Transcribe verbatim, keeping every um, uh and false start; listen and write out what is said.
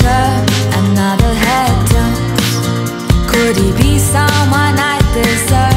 deserve another head turn? Could he be someone I deserve?